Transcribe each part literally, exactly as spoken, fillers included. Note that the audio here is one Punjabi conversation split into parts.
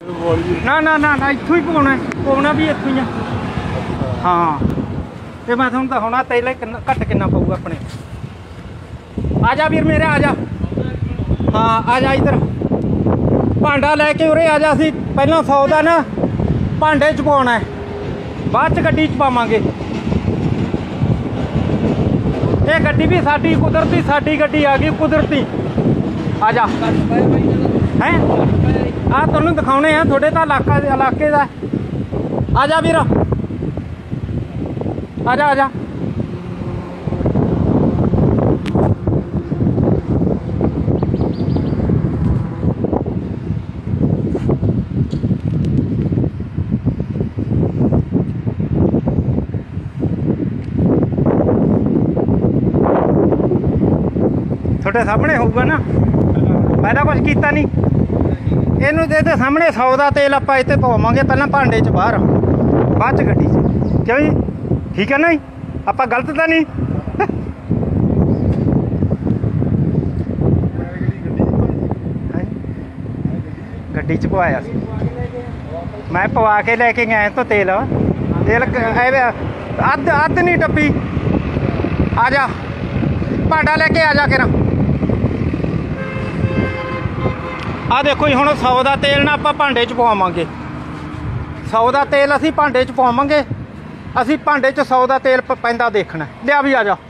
ना ना ना ना इत्थों ही पवाना पवाना भी इत्थों ही हाँ तो मैं थोड़ा दिखाना तेल घट कितना पऊगा अपने आ जा वीर मेरे आ जा हाँ आ जा इधर भांडा लैके उरे आ जा असी पहला सौ का ना भांडे च पाना है बाद च गड्डी च पावांगे ये गड्डी भी साडी कुदरती साडी गड्डी आ गई कुदरती आ जा हैं आ तुहानूं दिखाने हैं थोड़े तो इलाका इलाके का आ जा वीर आ जा आ जा थोड़े सामने होगा ना पहला कुछ किया नहीं इनू दे सामने सौ का तेल आप इतने पवांगे पहला भांडे च बाहर बाद च गड्डी क्यों जी ठीक है ना जी आप गलत तो नहीं गड्डी च पवाया मैं पवा के लेके गया तो तेल तेल अद्ध अद्ध नहीं टप्पी आ जा भांडा लेके आ जा के ना आ देखो जी हुण सौ का तेल ना आप भांडे च पवावांगे सौ का तेल असी भांडे च पवावांगे असी भांडे च सौ का तेल पैंदा देखना लिया भी आ जा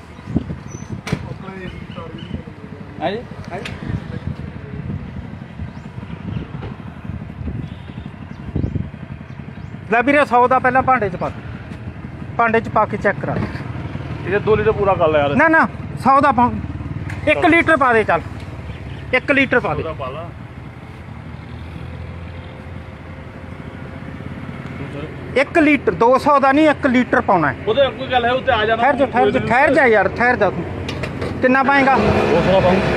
लै वीरे सौ का पहला भांडे च पा भांडे च पा के चेक करा ये दो लीटर पूरा कर यार ना ना सौ का पा एक लीटर पा दे चल एक लीटर पा दे एक लीटर दो सौ का नहीं एक लीटर पाना है ठहर जा ठहर जा ठहर जा यार ठहर जा तू कितना पाएगा दो सौ पाऊँ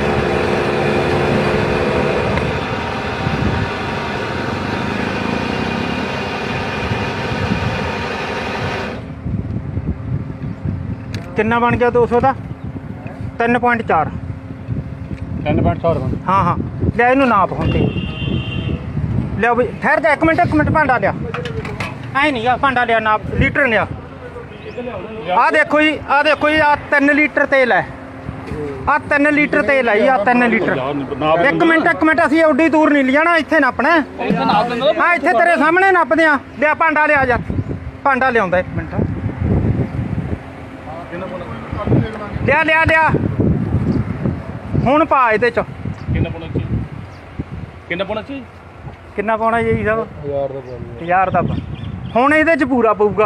कितना बन गया दो सौ का तीन पॉइंट चार तीन पॉइंट चार हाँ हाँ लिया इनू नाप हम लिया भाई ठहर जा एक मिनट एक मिनट भांडा लिया ऐ नहीं भांडा लिया नाप लीटर लिया आ देखो जी आ देखो जी आ तीन लीटर तेल है आ तीन लीटर तेल है जी आ तीन लीटर एक मिनट एक मिनट असीं एड्डी दूर नहीं लिया ना इत्थे नापना हाँ इत्थे तेरे सामने नापदे आ लिया भांडा लिया जा भांडा लिया एक मिनट लिया लिया लिया हुण पा इहदे च किन्ना पाउणा जी साहब हज़ार दा हुण इहदे च पूरा पऊगा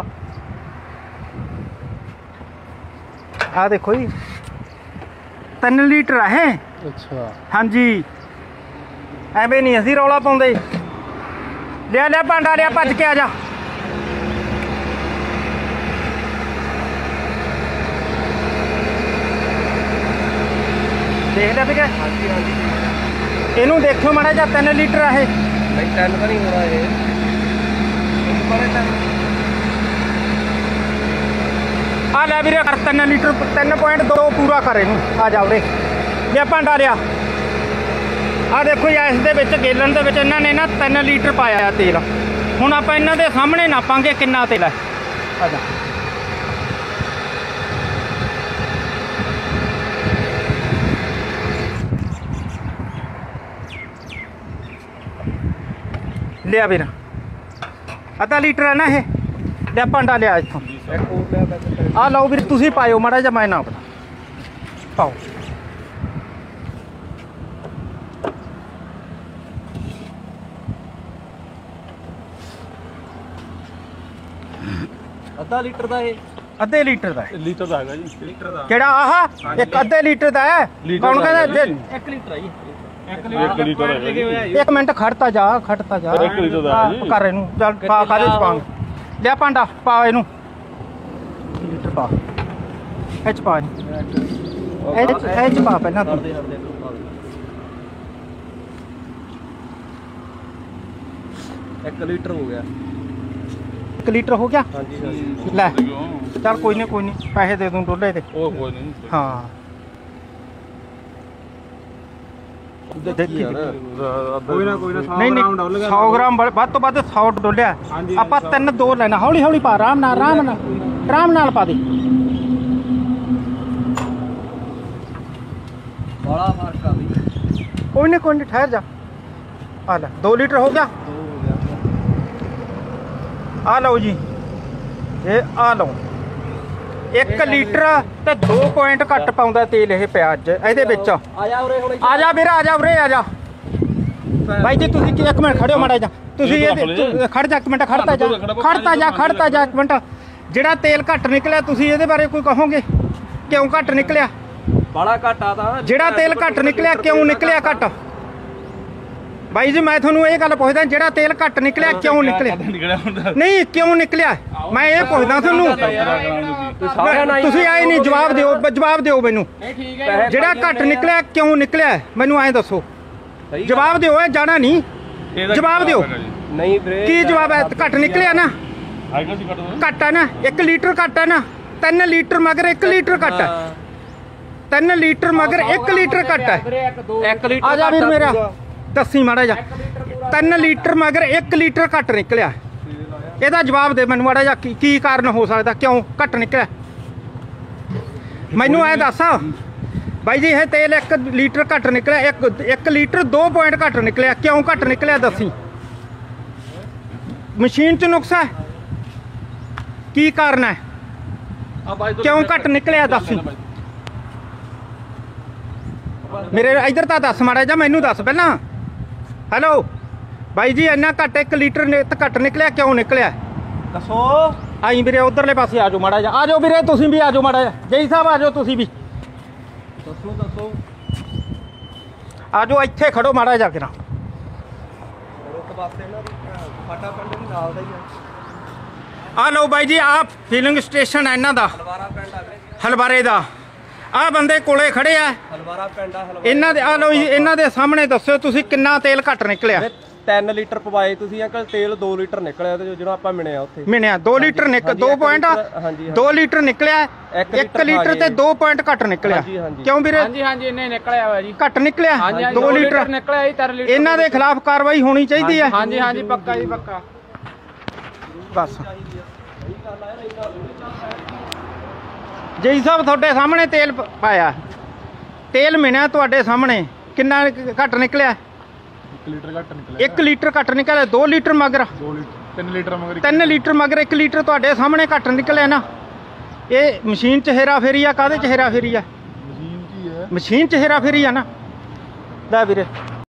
आ देखो जी तीन लीटर है अच्छा हाँ जी एवें नहीं असीं रौला पाउंदे लिया लिया भांडा लिया भज के आ जा देख लिया फिर इनू देखो माड़ा जा तीन लीटर है तीन का नहीं होना है आ लै वीरे कर तीन लीटर तीन पॉइंट दो पूरा कर इनू आ जा उरे लिया भांडा लिया आ देखो जी इस दे विच गैलन दे विच इन्हां ने ना तीन लीटर पाया तेल हुण आपां इन्हां दे सामने नापांगे किन्ना तेल है आ जा लिया वीर अद्धा लीटर है ना ये लिया भांडा लिया इत्थों आ लो वीर तुसीं पाओ माड़ा जिहा मैं नापदा पाओ अद्धा लीटर का है अद्धे लीटर का लीटर का है जी लीटर का केड़ा आहा एक अद्धे लीटर का है कौन कहंदा एक लीटर है एक लीटर एक मिनट खड़ता जा खड़ता जा एक लीटर दा है कर इनू चल पा कादे च पांग लिया भांडा पा इनू लीटर पा एच पा एच एच पा पहला तू एक लीटर हो गया एक लीटर हो गया हाँ जी लै चल कोई नहीं कोई नहीं पैसे दे दूँ डोले दे कोई नहीं हाँ ਦੇਖੀ ਯਾਰ ਕੋਈ ਨਾ ਕੋਈ ਨਾ ਨਹੀਂ ਨਹੀਂ ਸੌ ਗ੍ਰਾਮ ਵੱਧ ਵੱਧ ਤੋਂ ਵੱਧ ਸੌ ਡੋਲਿਆ ਆਪਾਂ ਤਿੰਨ ਦੋ ਲੈਣਾ ਹੌਲੀ ਹੌਲੀ ਪਾ ਆਰਾਮ ਨਾਲ ਆਰਾਮ ਨਾਲ ਆਰਾਮ ਨਾਲ ਪਾ ਦੇ ਬੜਾ ਫਰਕ ਆ ਬਈ ਕੋਈ ਨਹੀਂ ਕੋਈ ਨਹੀਂ ਠਹਿਰ ਜਾ ਆ ਲੈ ਦੋ ਲੀਟਰ ਹੋ ਗਿਆ ਆ ਲਓ ਜੀ ਇਹ ਆ ਲਓ ਇੱਕ ਲੀਟਰ ਤੇ ਦੋ ਪੁਆਇੰਟ ਘੱਟ ਪਾਉਂਦਾ ਤੇਲ ਇਹ ਪਿਆਜ਼ ਇਹਦੇ ਵਿੱਚ ਆ ਜਾ ਉਰੇ ਹੁਣ ਆ ਜਾ ਵੀਰ ਆ ਜਾ ਉਰੇ ਆ ਜਾ ਬਾਈ ਜੀ ਤੁਸੀਂ ਕੀ ਇੱਕ ਮਿੰਟ ਖੜਿਓ ਮਾੜਾ ਜਾ ਤੁਸੀਂ ਇਹ ਖੜ ਜਾ ਇੱਕ ਮਿੰਟ ਖੜਤਾ ਜਾ ਖੜਤਾ ਜਾ ਖੜਤਾ ਜਾ ਇੱਕ ਮਿੰਟ ਜਿਹੜਾ ਤੇਲ ਘੱਟ ਨਿਕਲਿਆ ਤੁਸੀਂ ਇਹਦੇ ਬਾਰੇ ਕੋਈ ਕਹੋਗੇ ਕਿਉਂ ਘੱਟ ਨਿਕਲਿਆ ਬੜਾ ਘੱਟ ਆ ਤਾਂ ਜਿਹੜਾ ਤੇਲ ਘੱਟ ਨਿਕਲਿਆ ਕਿਉਂ ਨਿਕਲਿਆ ਘੱਟ ਬਾਈ ਜੀ ਮੈਂ ਤੁਹਾਨੂੰ ਇਹ ਗੱਲ ਪੁੱਛਦਾ ਜਿਹੜਾ ਤੇਲ ਘੱਟ ਨਿਕਲਿਆ ਕਿਉਂ ਨਿਕਲਿਆ ਨਹੀਂ ਕਿਉਂ ਨਿਕਲਿਆ ਮੈਂ ਇਹ ਪੁੱਛਦਾ ਤੁਹਾਨੂੰ ਤੁਸੀਂ ਆਏ ਨਹੀਂ ਜਵਾਬ ਦਿਓ ਜਵਾਬ ਦਿਓ ਮੈਨੂੰ ਜਿਹੜਾ ਘੱਟ ਨਿਕਲਿਆ ਕਿਉਂ ਨਿਕਲਿਆ ਮੈਨੂੰ ਐਂ ਦੱਸੋ ਜਵਾਬ ਦਿਓ ਇਹ ਜਾਣਾ ਨਹੀਂ ਜਵਾਬ ਦਿਓ ਨਹੀਂ ਵੀਰੇ ਕੀ ਜਵਾਬ ਹੈ ਘੱਟ ਨਿਕਲਿਆ ਨਾ ਘੱਟ ਹੈ ਨਾ ਇੱਕ ਲੀਟਰ ਘੱਟ ਹੈ ਨਾ ਤਿੰਨ ਲੀਟਰ ਮਗਰ ਇੱਕ ਲੀਟਰ ਘੱਟ ਹੈ ਤਿੰਨ ਲੀਟਰ ਮਗਰ ਇੱਕ ਲੀਟਰ ਘੱਟ ਹੈ ਇੱਕ ਲੀਟਰ ਆ ਜਾ ਵੀਰ ਮੇਰਾ ਦੱਸੀ ਮਾੜਾ ਜਾ ਤਿੰਨ ਲੀਟਰ ਮਗਰ ਇੱਕ ਲੀਟਰ ਘੱਟ ਨਿਕਲਿਆ ਇਹਦਾ ਜਵਾਬ ਦੇ ਮੈਨੂੰ ਮਾੜਾ ਜਾ ਕੀ ਕੀ ਕਾਰਨ ਹੋ ਸਕਦਾ ਕਿਉਂ ਘੱਟ ਨਿਕਲਿਆ ਮੈਨੂੰ ਐ ਦੱਸ ਬਾਈ ਜੀ ਇਹ ਤੇਲ ਇੱਕ ਲੀਟਰ ਘੱਟ ਨਿਕਲਿਆ ਇੱਕ ਇੱਕ ਲੀਟਰ ਦੋ ਪੁਆਇੰਟ ਘੱਟ ਨਿਕਲਿਆ ਕਿਉਂ ਘੱਟ ਨਿਕਲਿਆ ਦੱਸੀ ਮਸ਼ੀਨ 'ਚ ਨੁਕਸ ਹੈ ਕੀ ਕਾਰਨ ਹੈ ਕਿਉਂ ਘੱਟ ਨਿਕਲਿਆ ਦੱਸੀ ਮੇਰੇ ਇੱਧਰ ਤਾਂ ਦੱਸ ਮਾੜਾ ਜਾ ਮੈਨੂੰ ਦੱਸ ਪਹਿਲਾਂ ਹੈਲੋ ਬਾਈ ਜੀ ਇੰਨਾ ਘੱਟ ਇੱਕ ਲੀਟਰ ਘੱਟ ਨਿਕਲਿਆ ਕਿਉਂ ਨਿਕਲਿਆ ਦੱਸੋ ਆਈ ਵੀਰੇ ਉਧਰਲੇ ਪਾਸੇ ਆ ਜਾਓ ਮਾੜਾ ਜਾ ਆ ਜਾਓ ਵੀਰੇ ਤੁਸੀਂ ਵੀ ਆ ਜਾਓ ਮਾੜਾ ਜਾ ਜੈ ਸਾਹਿਬ ਆ ਜਾਓ ਤੁਸੀਂ ਵੀ ਦੱਸੋ ਦੱਸੋ ਆ ਜਾਓ ਇੱਥੇ ਖੜੋ ਮਾੜਾ ਜਾ ਕੇ ਨਾ ਇੱਕ ਪਾਸੇ ਨਾ ਫਾਟਾ ਪਿੰਡ ਵੀ ਨਾਲ ਦਾ ਹੀ ਆ ਆ ਲਓ ਬਾਈ ਜੀ ਆ ਫਿਲਿੰਗ ਸਟੇਸ਼ਨ ਹੈ ਇਹਨਾਂ ਦਾ ਹਲਵਾਰਾ ਪਿੰਡ ਆ ਵੀਰੇ ਹਲਵਾਰੇ ਦਾ ਆ ਬੰਦੇ ਕੋਲੇ ਖੜੇ ਆ ਹਲਵਾਰਾ ਪਿੰਡ ਆ ਹਲਵਾਰਾ ਇਹਨਾਂ ਦੇ ਆ ਲਓ ਜੀ ਇਹਨਾਂ ਦੇ ਸਾਹਮਣੇ ਦੱਸਿਓ ਤੁਸੀਂ ਕਿੰਨਾ ਤੇਲ ਘੱਟ ਨਿਕਲਿਆ ਤਿੰਨ ਲੀਟਰ ਪਵਾਏ ਤੁਸੀਂ ਅੰਕਲ ਤੇਲ ਦੋ ਲੀਟਰ ਨਿਕਲਿਆ ਤੇ ਜਿਹੜਾ ਆਪਾਂ ਮਿਣਿਆ ਉੱਥੇ ਮਿਣਿਆ ਦੋ ਲੀਟਰ ਨਿਕਲ ਦੋ ਪੁਆਇੰਟ ਹਾਂਜੀ ਦੋ ਲੀਟਰ ਨਿਕਲਿਆ ਇੱਕ ਲੀਟਰ ਤੇ ਦੋ ਪੁਆਇੰਟ ਘੱਟ ਨਿਕਲਿਆ ਕਿਉਂ ਵੀਰੇ ਹਾਂਜੀ ਹਾਂਜੀ ਇੰਨੇ ਨਿਕਲਿਆ ਹੋਇਆ ਜੀ ਘੱਟ ਨਿਕਲਿਆ ਦੋ ਲੀਟਰ ਨਿਕਲਿਆ ਜੀ ਤਿੰਨ ਲੀਟਰ ਇਹਨਾਂ ਦੇ ਖਿਲਾਫ ਕਾਰਵਾਈ ਹੋਣੀ ਚਾਹੀਦੀ ਹੈ ਹਾਂਜੀ ਹਾਂਜੀ ਪੱਕਾ ਜੀ ਪੱਕਾ ਬਸ ਜੀ ਸਾਹਿਬ ਤੁਹਾਡੇ ਸਾਹਮਣੇ ਤੇਲ ਪ- ਪਾਇਆ ਤੇਲ ਮਿਣਿਆ ਤੁਹਾਡੇ ਸਾਹਮਣੇ ਕਿੰਨਾ ਘੱਟ ਨਿਕਲਿਆ ਇੱਕ ਲੀਟਰ ਘੱਟ ਨਿਕਲਿਆ ਇੱਕ ਲੀਟਰ ਘੱਟ ਨਿਕਲਿਆ ਦੋ ਲੀਟਰ ਮਗਰ ਦੋ ਲੀਟਰ ਤਿੰਨ ਲੀਟਰ ਮਗਰ ਤਿੰਨ ਲੀਟਰ ਮਗਰ ਇੱਕ ਲੀਟਰ ਤੁਹਾਡੇ ਸਾਹਮਣੇ ਘੱਟ ਨਿਕਲਿਆ ਨਾ ਇਹ ਮਸ਼ੀਨ 'ਚ ਹੇਰਾ ਫੇਰੀ ਆ ਕਾਹਦੇ 'ਚ ਹੇਰਾ ਫੇਰੀ ਆ ਮਸ਼ੀਨ ਕੀ ਹੈ ਮਸ਼ੀਨ 'ਚ ਹੇਰਾ ਫੇਰੀ ਆ ਨਾ ਲੈ ਵੀਰੇ